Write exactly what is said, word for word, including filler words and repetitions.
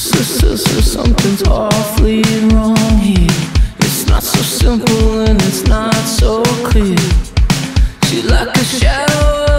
Something's awfully wrong here. It's not so simple and it's not so clear. She's like a shadow